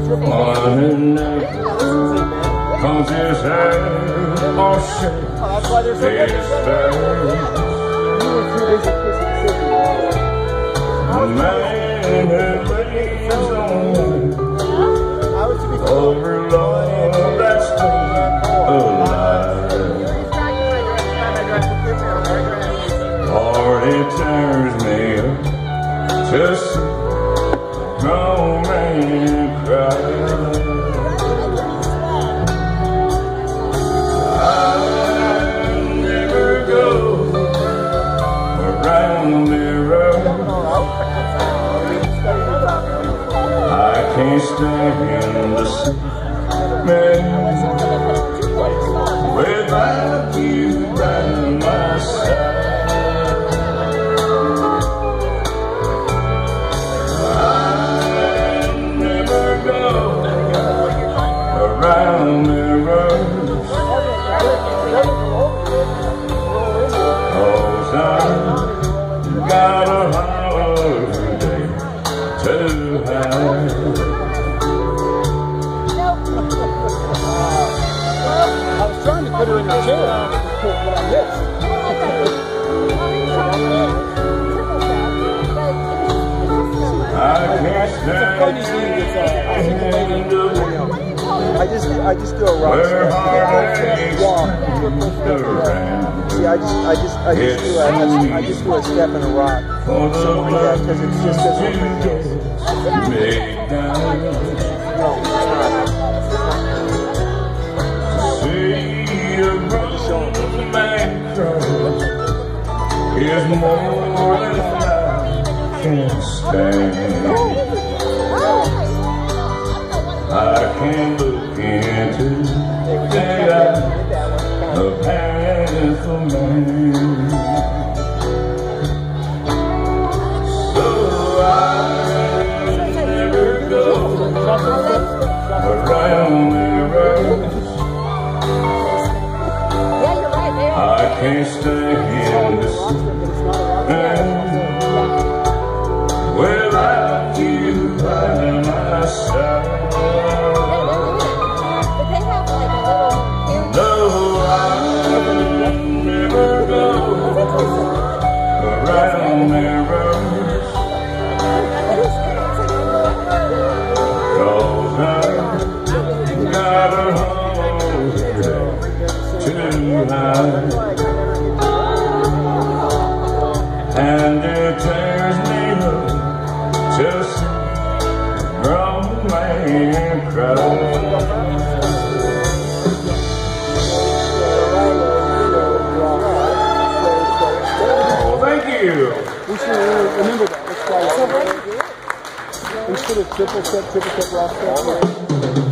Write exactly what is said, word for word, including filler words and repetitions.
one who never comes his head or shakes his face. The man who leans on over love that's alive. Lord, it tears me up to see grown man cry. I'll never go around the road. I can't stand the city, man, without you by my side. I'll never go around the roads, 'cause I've got a holiday to have. I was trying to put her in the chair, but I missed. I can't stand I just, I just do a rock step. Walk. See, I just, I just, I just do a, I just do a step and a rock. So yeah, because it's just this one. No, it's not. See a grown man cry is more than I can stand. I can't look into the eye of half a man. So I'll never go around the roads. I can't stay in the city without you by my side. No, I'll never go around the roads, 'cause I've got a holiday to have. And it tears me up to see a grown man cry. Oh, thank you. We should remember that. Let's try it. We should have triple step, triple step, rock step.